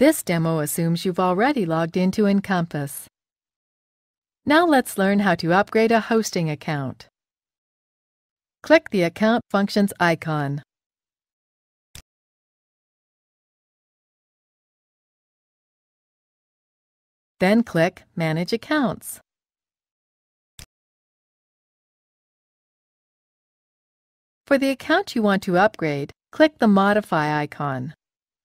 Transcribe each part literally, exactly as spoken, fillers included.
This demo assumes you've already logged into Enkompass. Now let's learn how to upgrade a hosting account. Click the Account Functions icon. Then click Manage Accounts. For the account you want to upgrade, click the Modify icon.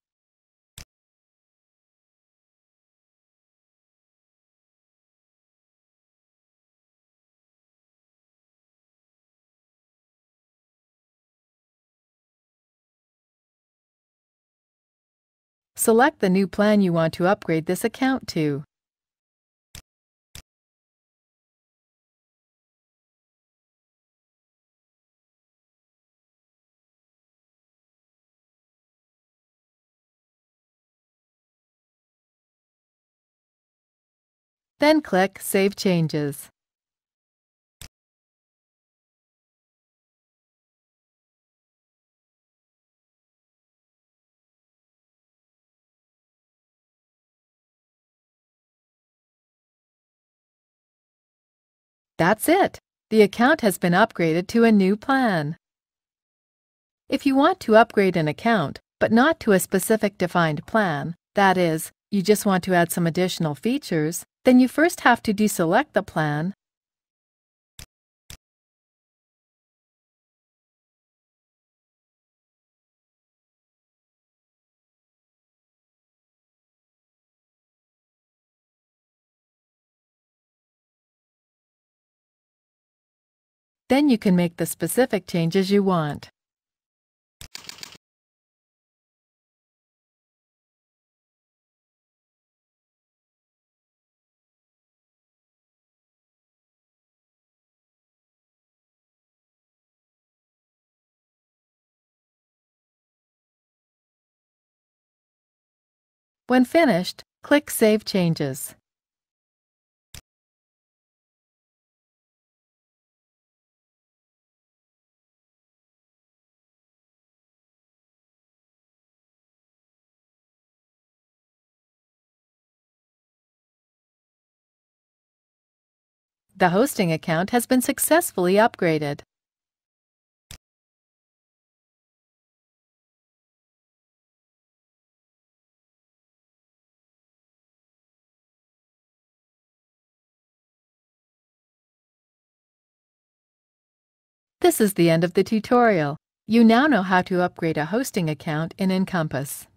Select the new plan you want to upgrade this account to. Then click Save Changes. That's it! The account has been upgraded to a new plan. If you want to upgrade an account, but not to a specific defined plan, that is, you just want to add some additional features, then you first have to deselect the plan, then you can make the specific changes you want. When finished, click Save Changes. The hosting account has been successfully upgraded. This is the end of the tutorial. You now know how to upgrade a hosting account in Enkompass.